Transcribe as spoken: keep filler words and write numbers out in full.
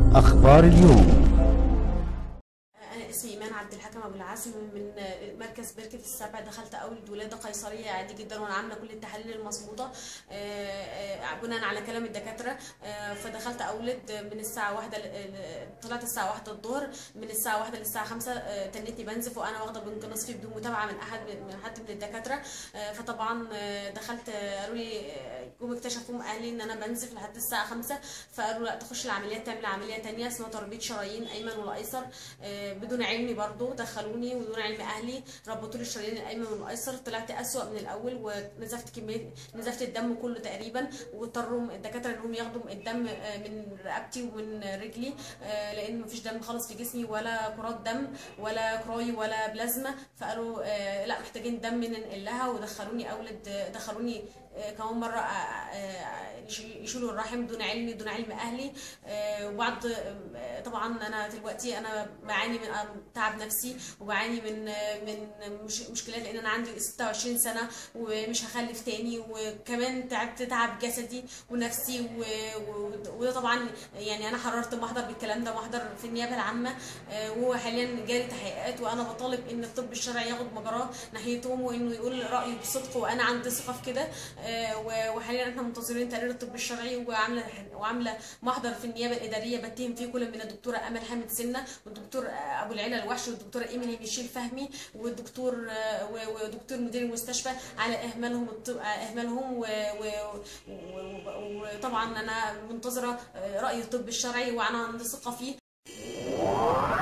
أخبار اليوم. أنا اسمي إيمان عبد الحكم أبو العاصم من مركز بركة السبع. دخلت أولد ولادة قيصرية عادي جدا وأنا عاملة كل التحاليل المظبوطة بناء على كلام الدكاترة. فدخلت أولد من الساعة واحدة، طلعت الساعة واحدة الظهر، من الساعة واحدة للساعة خمسة تنتني بنزف وأنا واخدة بنج نصفي بدون متابعة من أحد من حد من الدكاترة. فطبعا دخلت قالوا لي، جم اكتشفوا أهلي إن أنا بنزف لحد الساعة خمسة، فقالوا لا تخش العمليات تعمل عملية تانية اسمها تربيط شرايين أيمن والأيسر. بدون علمي برضو دخلوني ودون علم اهلي، ربطوا لي الشرايين الايمن والايسر. طلعت اسوأ من الاول ونزفت كميه، نزفت الدم كله تقريبا، واضطروا الدكاتره انهم ياخدوا الدم من رقبتي ومن رجلي لان مفيش دم خالص في جسمي، ولا كرات دم ولا كراي ولا بلازما. فقالوا لا محتاجين دم ننقل لها، ودخلوني اولد، دخلوني كمان مره يشيلوا الرحم دون علمي دون علم اهلي. وبعد طبعا انا دلوقتي انا بعاني من تعب نفسي وبعاني من من مشكلات لان انا عندي ستة وعشرين سنه ومش هخلف تاني، وكمان تعبت تعب جسدي ونفسي. وده طبعا يعني انا حررت محضر بالكلام ده، محضر في النيابه العامه، وهو حاليا جاري تحقيقات، وانا بطالب ان الطب الشرعي ياخد مجراه ناحيتهم وانه يقول رايه بصدق، وانا عندي ثقه في كده. وحاليا احنا منتظرين تقرير الطب الشرعي، وعامله وعامله محضر في النيابه الاداريه بتهم فيه كل من الدكتوره امل حامد سنه والدكتور ابو العلا الوحش والدكتوره ايميلي ميشيل فهمي والدكتور ودكتور مدير المستشفى على اهمالهم اهمالهم. وطبعا انا منتظره راي الطب الشرعي وانا عندي ثقه فيه.